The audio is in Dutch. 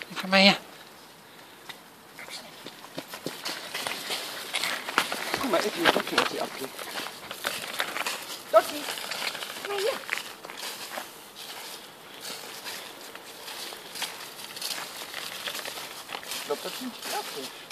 Kom maar hier. Kom maar, even je Dottie afkijken. Dottie, kom maar hier. Loopt dat niet af?